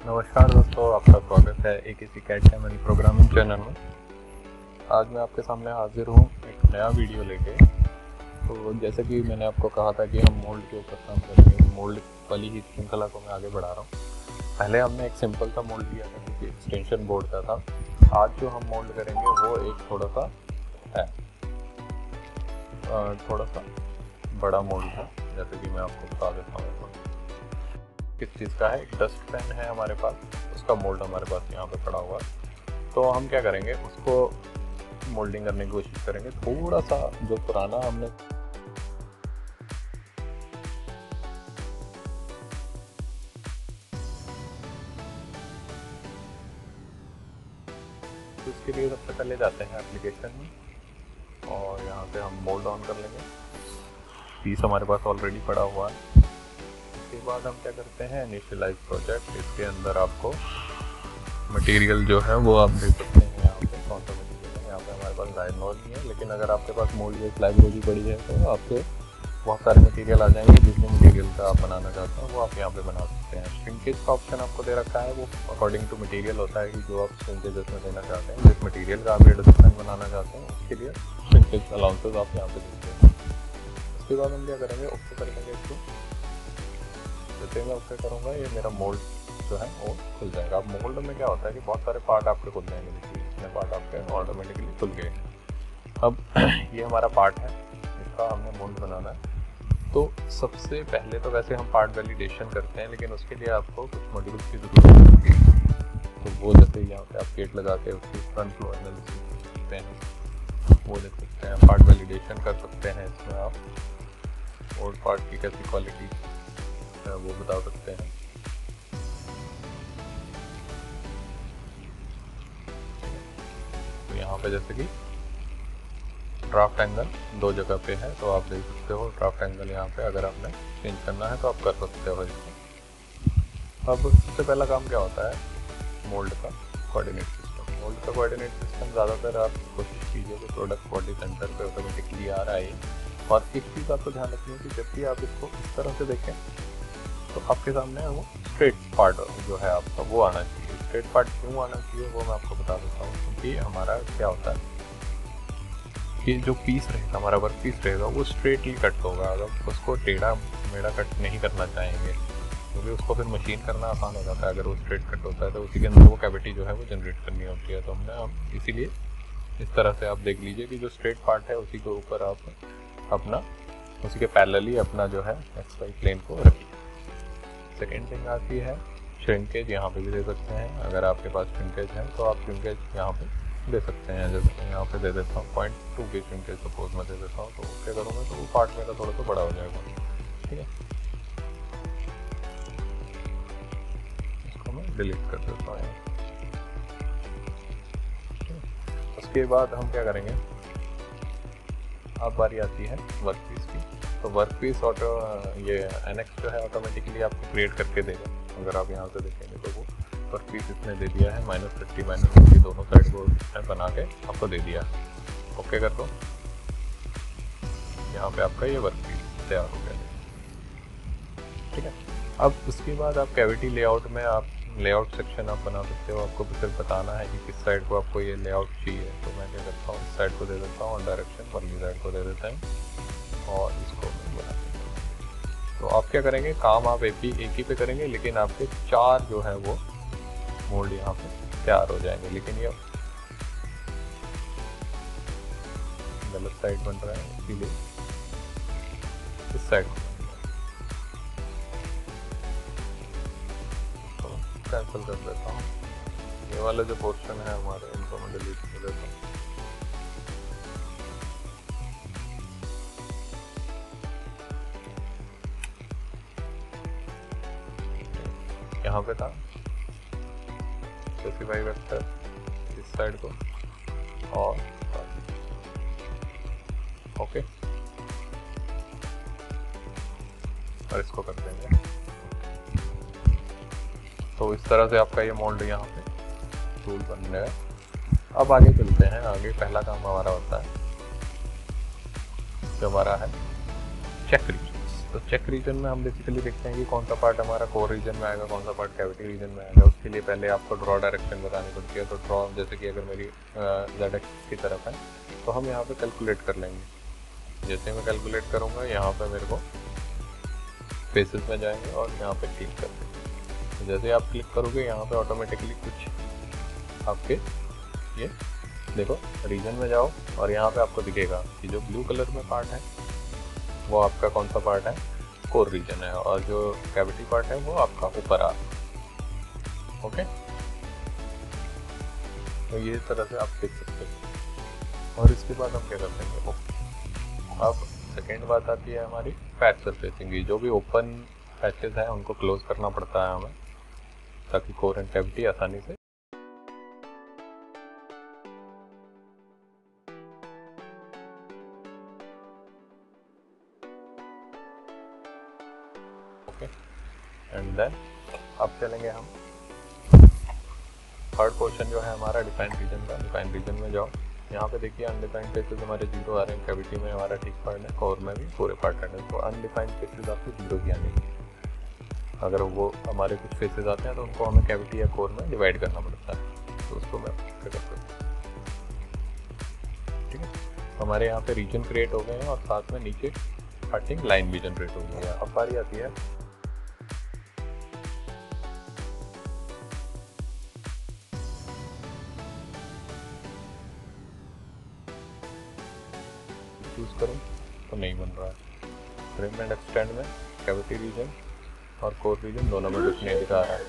नमस्कार दोस्तों, आपका स्वागत है AKC CAT channel programming channel में। आज मैं आपके सामने हाजिर हूँ एक नया वीडियो लेके। तो जैसे कि मैंने आपको कहा था कि हम मोल्ड के ऊपर काम करेंगे, मोल्ड वाली ही श्रृंखला को मैं आगे बढ़ा रहा हूँ। पहले हमने एक सिंपल सा मोल्ड लिया था जो कि एक्सटेंशन बोर्ड का था। आज जो हम मोल्ड करेंगे वो एक थोड़ा सा बड़ा मोल्ड है। जैसे कि मैं आपको बता देता हूँ किस चीज़ का है। एक डस्ट पेन है हमारे पास, उसका मोल्ड हमारे पास यहाँ पे पड़ा हुआ है। तो हम क्या करेंगे, उसको मोल्डिंग करने की कोशिश करेंगे। थोड़ा सा जो पुराना हमने तो इसके लिए सबसे पहले जाते हैं एप्लीकेशन में और यहाँ पे हम मोल्ड ऑन कर लेंगे। पीस हमारे पास ऑलरेडी पड़ा हुआ है। उसके बाद हम क्या करते हैं, इनिशियलाइज प्रोजेक्ट। इसके अंदर आपको मटेरियल जो है वो आप देख सकते हैं यहाँ पे कौन सा मटेरियल है। यहाँ पे हमारे पास लाइनोड नहीं है, लेकिन अगर आपके पास मोल्ड बेस्ड लाइब्रेरी पड़ी है तो आपके बहुत सारे मटेरियल आ जाएंगे। जिस भी मटेरियल का आप बनाना चाहते हैं वो आप यहाँ पे बना सकते हैं। श्रिंकेज का ऑप्शन आपको दे रखा है, वो अकॉर्डिंग टू मटेरियल होता है कि जो आप श्रिंकेज में देना चाहते हैं। जिस मटेरियल का आप ये डस्टबिन बनाना चाहते हैं उसके लिए श्रिंकेज अलाउंसेज आप यहाँ पे देखते हैं। उसके बाद हम क्या करेंगे, ओके कर देंगे इसको। जैसे मैं ओके करूँगा ये मेरा मोल्ड जो है वो खुल जाएगा। अब मोल्ड में क्या होता है कि बहुत सारे पार्ट आपके खुल जाएंगे, देखिए इतने पार्ट आपके ऑटोमेटिकली खुल गए। अब ये हमारा पार्ट है, इसका हमने मोल्ड बनाना है। तो सबसे पहले तो वैसे हम पार्ट वैलिडेशन करते हैं, लेकिन उसके लिए आपको कुछ मॉड्यूल्स की ज़रूरत होती है। तो वो जैसे यहाँ पे आप गेट लगा के उसकी फ्रंट फ्लो एनालिसिस करते हैं, वो देख सकते हैं। पार्ट वैलिडेशन कर सकते हैं इसमें आप, और पार्ट की कैसी क्वालिटी है वो बता सकते हैं। तो यहाँ पे जैसे कि ड्राफ्ट एंगल दो जगह पे है, तो आप देख सकते हो ड्राफ्ट एंगल यहाँ पे अगर आपने चेंज करना है तो आप कर सकते हो इसको। अब सबसे पहला काम क्या होता है, मोल्ड का कोऑर्डिनेट सिस्टम। मोल्ड का कोऑर्डिनेट सिस्टम ज़्यादातर आप कोशिश कीजिए कि प्रोडक्ट बॉडी सेंटर पे ऑटोमेटिकली आ रहा है। और एक चीज़ आपको ध्यान रखनी है कि जब भी आप इसको इस तरह से देखें तो आपके सामने वो स्ट्रेट पार्ट जो है आपका वो आना चाहिए। स्ट्रेट पार्ट क्यों आना चाहिए वो मैं आपको बता देता हूँ। क्योंकि हमारा क्या होता है कि जो पीस रहेगा, हमारा वर्क पीस रहेगा, वो स्ट्रेटली कट होगा। अगर उसको टेढ़ा मेढ़ा कट नहीं करना चाहेंगे, क्योंकि उसको फिर मशीन करना आसान हो जाता है। अगर वो स्ट्रेट कट होता है तो उसी के अंदर वो कैविटी जो है वो जनरेट करनी होती है। तो हमने इसीलिए इस तरह से आप देख लीजिए कि जो स्ट्रेट पार्ट है उसी के ऊपर आप अपना उसी के पैरेलली अपना जो है XY प्लेन को रखिए। सेकेंड थिंग आती है श्रिंकेज। यहाँ पे भी दे सकते हैं, अगर आपके पास श्रिंकेज है तो आप श्रिंकेज यहाँ पे दे सकते हैं। जैसे मैं यहाँ पे दे देता हूँ 0.2 की श्रिंकेज सपोज मैं दे देता हूँ। तो ओके करूँगा तो वो पार्ट मेरा थोड़ा सा बड़ा हो जाएगा, ठीक है। इसको मैं डिलीट कर देता हूँ। उसके बाद हम क्या करेंगे, अब बारी आती है वर्क पीस की। तो वर्क पीस ये NX जो है ऑटोमेटिकली आपको क्रिएट करके देगा। अगर आप यहाँ से देखेंगे तो वो वर्क पीस इसने दे दिया है, -30 -50 दोनों साइड को बना के आपको दे दिया। ओके कर दो, यहाँ पे आपका ये वर्क पीस तैयार हो गया, ठीक है। अब उसके बाद आप कैविटी लेआउट में आप लेआउट सेक्शन आप बना सकते हो। आपको सिर्फ बताना है कि किस साइड को आपको ये लेआउट चाहिए। तो मैं क्या करता हूँ, इस साइड को दे देता हूँ और डायरेक्शन परली साइड को दे देता हूँ और इसको मैं बना देता हूँ। तो आप क्या करेंगे, काम आप एक ही पे करेंगे, लेकिन आपके 4 जो है वो मोल्ड यहाँ पे तैयार हो जाएंगे। लेकिन ये गलत साइड बन रहा है, इसीलिए इस साइड कैंसिल कर देता हूँ। ये वाले जो पोर्शन है हमारे, इनको मैं डिलीट कर देता हूँ। यहाँ पे था स्पेसिफाई वेक्टर इस साइड को और ओके, और इसको कर देंगे। तो इस तरह से आपका ये मोल्ड यहाँ पे टूल बन रहा है। अब आगे चलते हैं। आगे पहला काम हमारा होता है जो हमारा है चेक रीजन्स। तो चेक रीजन में हम बेसिकली देखते हैं कि कौन सा पार्ट हमारा कोर रीजन में आएगा, कौन सा पार्ट कैविटी रीजन में आएगा। उसके लिए पहले आपको ड्रॉ डायरेक्शन बतानी पड़ती है। तो ड्रॉ जैसे कि अगर मेरी जेड एक्सिस की तरफ है तो हम यहाँ पे कैलकुलेट कर लेंगे। जैसे मैं कैलकुलेट करूँगा यहाँ पे मेरे को फेसेस में जाएंगे और यहाँ पे क्लिक कर देंगे। तो जैसे आप क्लिक करोगे यहाँ पे ऑटोमेटिकली कुछ आपके ये देखो रीजन में जाओ और यहाँ पे आपको दिखेगा कि जो ब्लू कलर में पार्ट है वो आपका कौन सा पार्ट है, कोर रीजन है, और जो कैविटी पार्ट है वो आपका ऊपर आ ओके। तो ये तरह से आप देख सकते हो। और इसके बाद हम क्या करते हैं, अब सेकेंड बात आती है हमारी पैच सरफेसिंग की। जो भी ओपन पैचेस हैं उनको क्लोज करना पड़ता है हमें, ताकि कोर एंड कैविटी आसानी से एंड देन अब चलेंगे हम थर्ड पोर्शन जो है हमारा डिफाइन रीजन का। डिफाइन रीजन में जाओ, यहाँ पे देखिए अनडिफाइंड फेसेस हमारे 0 आ रहे हैं, कैविटी में हमारा ठीक पार्ट है, कोर में भी पूरे पार्ट है। तो अनडिफाइंड फेसेस आपके 0 ही आने चाहिए। अगर वो हमारे कुछ फेसेस आते हैं तो उनको हमें कैविटी या कोर में डिवाइड करना पड़ता है। तो उसको मैं क्या करता हूँ, ठीक है। हमारे यहाँ पे रीजन क्रिएट हो गए हैं और साथ में नीचे कटिंग लाइन भी जनरेट हो गई है। अब बारी आती है चूज करूँ तो नहीं बन रहा है। ट्रिम एंड एक्सटेंड में कैविटी रीजन और कोर रीजन दोनों में कुछ नहीं दिखा रहा है।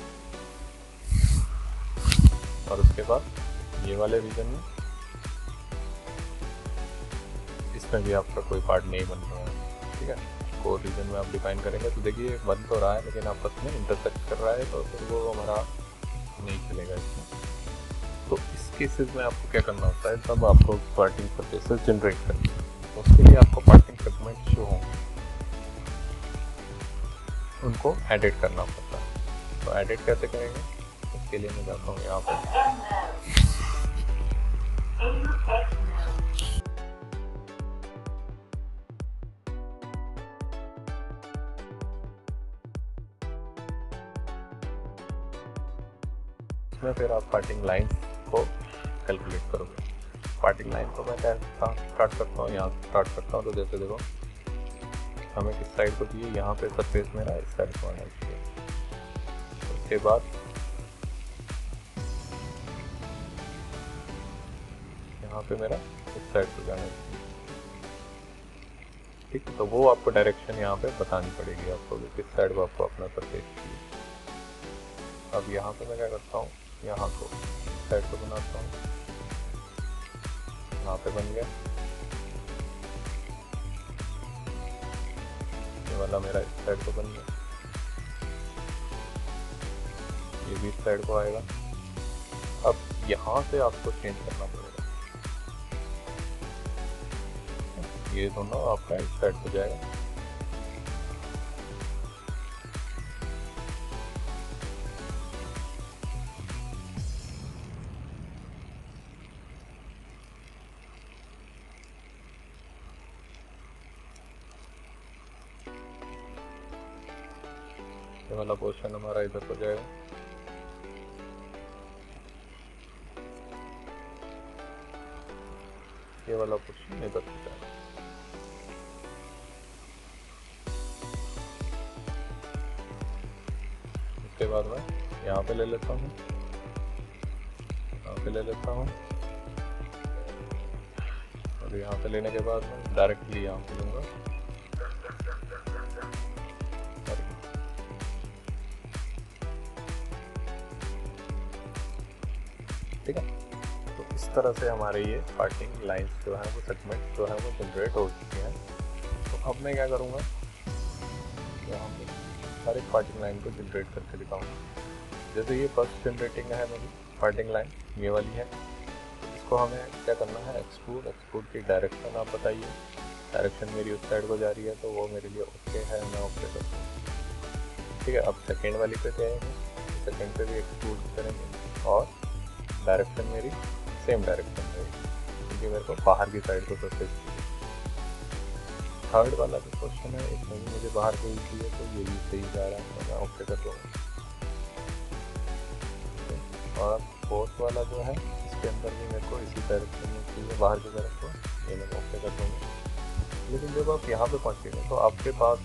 और उसके बाद ये वाले रीजन में इसमें भी आपका कोई पार्ट नहीं बन रहा है, ठीक है। कोर रीजन में आप डिफाइन करेंगे तो देखिए बन तो रहा है लेकिन आपस में इंटरसेक्ट कर रहा है, तो फिर वो हमारा नहीं चलेगा इसमें। तो इस केसेस में आपको क्या करना होता है, तब आपको पार्टिंग सरफेसेस जनरेट करनी है। तो उसके लिए आपको पार्टिंग सेगमेंट जो हों उनको एडिट करना पड़ता है। तो एडिट कैसे करेंगे, उसके लिए मैं जाता हूँ यहाँ पर इसमें फिर आप पार्टिंग लाइन को कैलकुलेट करोगे। पार्टिंग लाइन को मैं कैसे स्टार्ट करता हूँ, यहाँ स्टार्ट करता हूँ। तो जैसे देखो हमें किस साइड को चाहिए, यहाँ पे सरफेस मेरा इस साइड को आना चाहिए। उसके बाद यहाँ पे मेरा इस साइड को जाना चाहिए, ठीक है। तो वो आपको डायरेक्शन यहाँ पे बतानी पड़ेगी आपको कि किस साइड को आपको अपना सरफेस चाहिए। अब यहाँ पे मैं क्या करता हूँ, यहाँ को इस साइड को बनाता हूँ, यहाँ पे बन गया। ये वाला मेरा इस साइड को बन गया, ये भी इस साइड को आएगा। अब यहाँ से आपको चेंज करना पड़ेगा, ये दोनों आपका इस साइड को जाएगा। ये वाला पोर्शन हमारा इधर को जाएगा। ये वाला पोर्शन इधर को जाएगा। उसके बाद मैं यहाँ पे ले लेता हूँ, यहाँ पे ले लेता हूँ, और यहाँ पे लेने के बाद मैं डायरेक्टली यहाँ पे लूँगा। ठीक है, तो इस तरह से हमारे ये पार्टिंग लाइंस जो है वो सेगमेंट जो है वो जनरेट हो चुके हैं। तो अब मैं क्या करूँगा, यहाँ पे हर एक पार्टिंग लाइन को जनरेट करके दिखाऊंगा। जैसे ये फर्स्ट जनरेटिंग है मेरी पार्टिंग लाइन, ये वाली है। इसको हमें क्या करना है, एक्सट्रूड। एक्सट्रूड की डायरेक्शन आप बताइए, डायरेक्शन मेरी उस साइड को जा रही है तो वो मेरे लिए ओके है, मैं ओके करता हूँ। ठीक है, अब सेकेंड वाली पे जाएंगे, सेकेंड पे भी एक्सट्रूड करेंगे और डायरेक्शन मेरी सेम डायरेक्शन रहेगी क्योंकि मेरे को बाहर की साइड को सरफेस चाहिए। थर्ड वाला जो क्वेश्चन है इसमें भी मुझे बाहर कोई चाहिए, तो ये भी सही जा रहा है, तो मैं ओके कर दूँगा। और फोर्थ वाला जो है इसके अंदर भी मेरे को इसी डायरेक्शन में चाहिए, बाहर की तरफ को, ये मैं ओके कर दूँगा। लेकिन जब आप यहाँ पे पहुँचेंगे तो आपके पास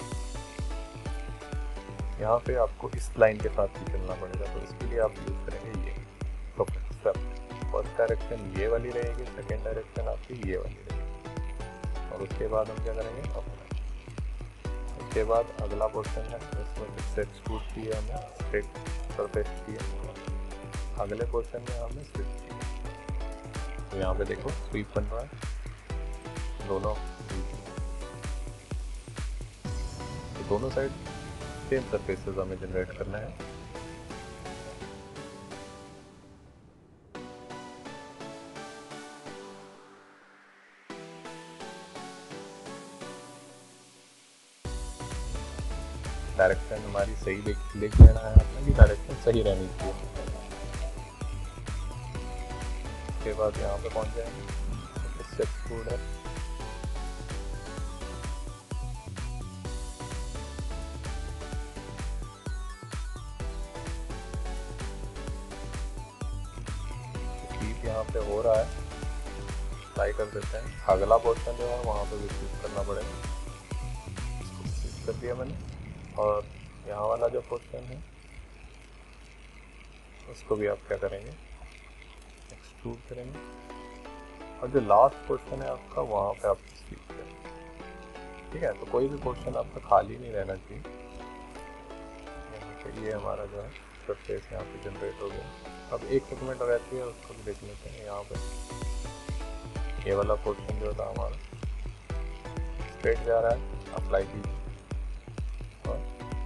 यहाँ पे आपको इस लाइन के साथ ही चलना पड़ेगा, तो इसके लिए आप यूज़ करेंगे ये फर्स्ट डायरेक्शन ये वाली रहेगी, सेकेंड डायरेक्शन आपकी ये वाली रहेगी। और उसके बाद हम क्या करेंगे उसके बाद अगला पोर्शन है, इसमें से एक्सट्रूड की है हमें, स्ट्रेट सरफेस की है, अगले पोर्शन में हमें स्वीप की है। तो यहाँ पे देखो स्वीप बन रहा है दोनों, तो दोनों साइड सेम सरफेसेस हमें जनरेट करना है। डायरेक्शन हमारी सही देख लेना है आपने कि डायरेक्शन सही रहनी चाहिए। उसके बाद यहाँ पे पहुँच जाएंगे, इससे एक्सट्रूड है, यहाँ पे हो रहा है, ट्राई कर देते हैं। अगला पोर्शन जो है वहाँ पे भी स्विच करना पड़ेगा, इसको स्विच कर दिया मैंने। और यहाँ वाला जो पोर्शन है उसको भी आप क्या करेंगे, एक्सट्रूड करेंगे। और जो लास्ट पोर्शन है आपका वहाँ पे आप स्विच करेंगे, ठीक है। तो कोई भी पोर्शन आपका खाली नहीं रहना चाहिए। ये हमारा जो है सरफेस यहाँ पे जनरेट हो गया। अब एक सेगमेंट रहती है, उसको भी देख लेते हैं। यहाँ पे ये वाला पोर्शन जो था हमारा स्ट्रेट जा रहा है, अप्लाई कीजिए। और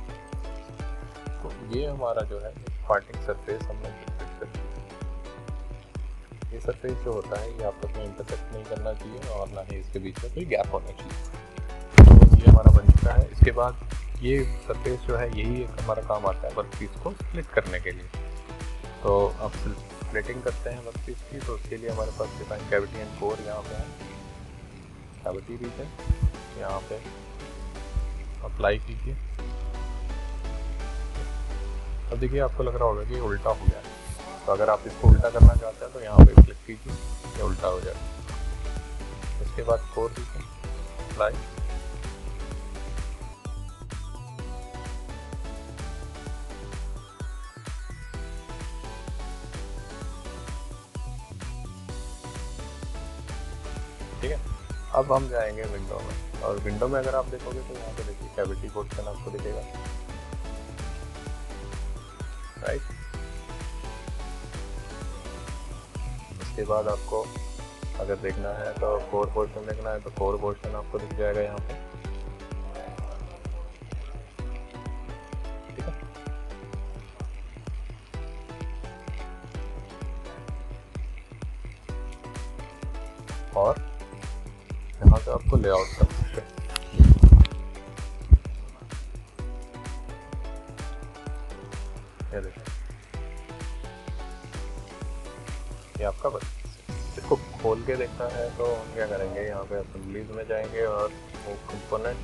तो ये हमारा जो है पार्टिंग सरफेस हमने जनरेट कर दिया। ये सरफेस जो होता है ये आपस में इंटरसेक्ट नहीं करना चाहिए और ना ही इसके बीच में कोई गैप होना चाहिए। तो ये हमारा बन चुका है। इसके बाद ये सरफेस जो है यही एक हमारा काम आता है वर्कपीस को स्प्लिट करने के लिए। तो अब स्प्लिटिंग करते हैं वर्कपीस की, तो उसके लिए हमारे पास डिफाइन कैविटी एंड कोर यहाँ पे है। कैविटी रीजन यहाँ पे अप्लाई कीजिए। अब देखिए आपको लग रहा होगा कि उल्टा हो गया है, तो अगर आप इसको उल्टा करना चाहते हैं तो यहाँ पे क्लिक कीजिए, ये उल्टा हो जाएगा। इसके बाद कोर रीजन अप्लाई, ठीक है। अब हम जाएंगे विंडो में, और विंडो में अगर आप देखोगे तो यहाँ पे देखिए कैविटी पोर्शन आपको दिखेगा, राइट। उसके बाद आपको अगर देखना है तो कोर पोर्शन देखना है तो कोर पोर्शन आपको दिख जाएगा यहाँ पे, ठीक है। और यहाँ से आपको लेआउट कर सकते हैं। ये देखिए ये आपका बस, इसको खोल के देखना है तो हम क्या करेंगे, यहाँ पे असेंबलीज में जाएंगे और वो कंपोनेंट,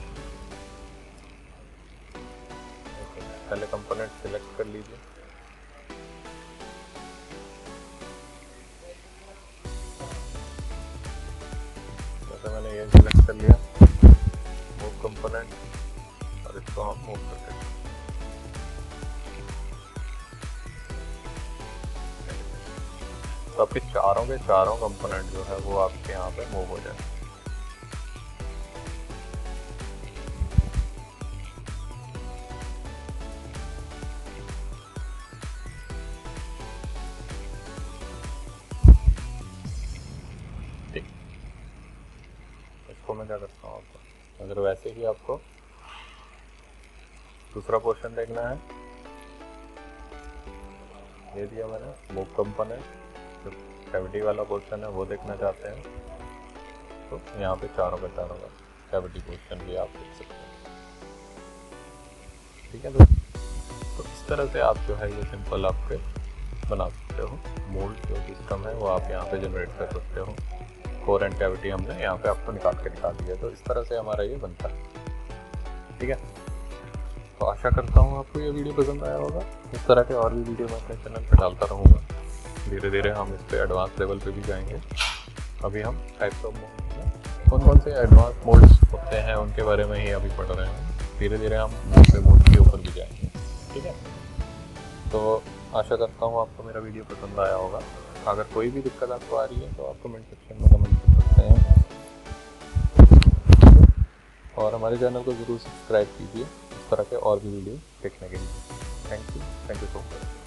पहले कंपोनेंट सिलेक्ट कर लीजिए। जैसे मैंने ये सिलेक्ट कर लिया, मूव कंपोनेंट, और इसको हम मूव करते हैं। तो आपके चारों के चारों कंपोनेंट जो है वो आपके यहाँ पे मूव हो जाए। ठीक, इसको मैं क्या करता हूँ, आपको अगर वैसे ही आपको दूसरा पोर्शन देखना है, ये दिया मैंने मूव कंपोनेंट, जो कैविटी वाला पोर्शन है वो देखना चाहते हैं तो यहाँ पे चारों का कैविटी पोर्शन भी आप देख सकते हैं, ठीक है। तो इस तरह से आप जो है ये सिंपल आपके बना सकते हो। मोल्ड जो सिस्टम है वो आप यहाँ पे जनरेट कर सकते हो। कोर एंड कैविटी हमने यहाँ पे आपको निकाल दिया। तो इस तरह से हमारा ये बनता है, ठीक है। तो आशा करता हूँ आपको ये वीडियो पसंद आया होगा। इस तरह के और भी वीडियो मैं अपने चैनल पर डालता रहूँगा। धीरे धीरे हम इस पर एडवांस लेवल पे भी जाएंगे। अभी हम टाइप्स ऑफ मोड, कौन से एडवांस मोड्स होते हैं उनके बारे में ही अभी पढ़ रहे हैं। धीरे धीरे हम दूसरे मोड के ऊपर भी जाएंगे, ठीक है। तो आशा करता हूँ आपको मेरा वीडियो पसंद आया होगा। अगर कोई भी दिक्कत आपको आ रही है तो आप कमेंट सेक्शन में कमेंट कर सकते हैं, और हमारे चैनल को ज़रूर सब्सक्राइब कीजिए इस तरह के और भी वीडियो देखने के लिए। Thank you so much.